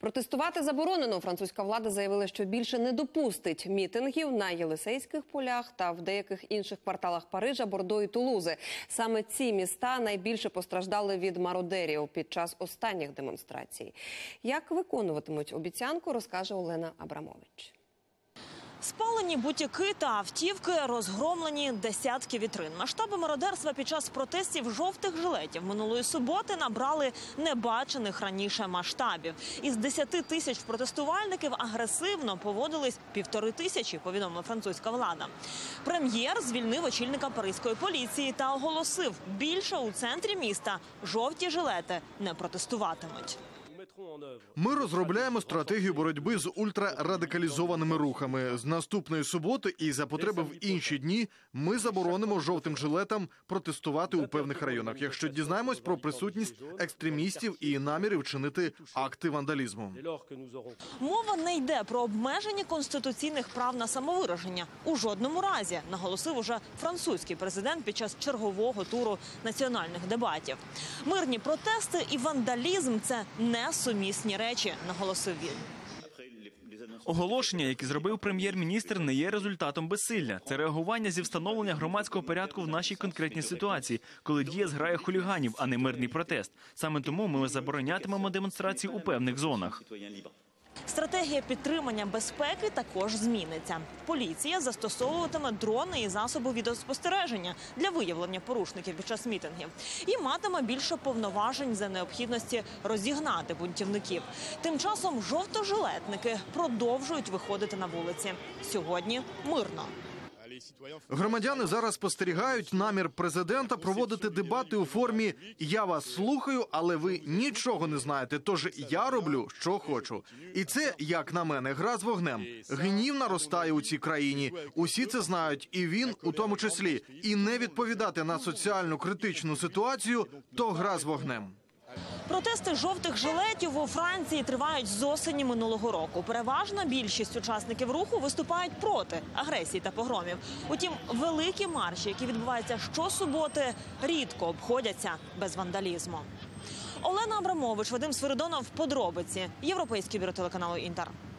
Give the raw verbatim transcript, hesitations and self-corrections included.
Протестувати заборонено. Французька влада заявила, що більше не допустить мітингів на Єлисейських полях та в деяких інших кварталах Парижа, Бордо і Тулузи. Саме ці міста найбільше постраждали від мародерів під час останніх демонстрацій. Як виконуватимуть обіцянку, розкаже Олена Абрамович. Спалені бутіки та автівки, розгромлені десятки вітрин. Масштаби мародерства під час протестів жовтих жилетів минулої суботи набрали небачених раніше масштабів. Із десяти тисяч протестувальників агресивно поводились півтори тисячі, повідомила французька влада. Прем'єр звільнив очільника паризької поліції та оголосив, більше у центрі міста жовті жилети не протестуватимуть. Ми розробляємо стратегію боротьби з ультрарадикалізованими рухами. З наступної суботи і за потреби в інші дні ми заборонимо жовтим жилетам протестувати у певних районах, якщо дізнаємось про присутність екстремістів і наміри вчинити акти вандалізму. Мова не йде про обмеження конституційних прав на самовираження. У жодному разі, наголосив уже французький президент під час чергового туру національних дебатів. Мирні протести і вандалізм – це не сумісні речі, наголосив він. Оголошення, які зробив прем'єр-міністр, не є результатом безсилля. Це реагування зі встановлення громадського порядку в нашій конкретній ситуації, коли діє зграя хуліганів, а не мирний протест. Саме тому ми заборонятимемо демонстрації у певних зонах. Стратегія підтримання безпеки також зміниться. Поліція застосовуватиме дрони і засоби відеоспостереження для виявлення порушників під час мітингів. І матиме більше повноважень за необхідності розігнати бунтівників. Тим часом жовтожилетники продовжують виходити на вулиці. Сьогодні мирно. Громадяни зараз спостерігають намір президента проводити дебати у формі «я вас слухаю, але ви нічого не знаєте, тож я роблю, що хочу». І це, як на мене, гра з вогнем. Гнів наростає у цій країні. Усі це знають, і він у тому числі. І не відповідати на соціальну критичну ситуацію – то гра з вогнем. Протести жовтих жилетів у Франції тривають з осені минулого року. Переважна більшість учасників руху виступають проти агресії та погромів. Утім, великі марші, які відбуваються щосуботи, рідко обходяться без вандалізму. Олена Абрамович, Вадим Свиридонов, подробиці. Європейське бюро телеканалу «Інтер».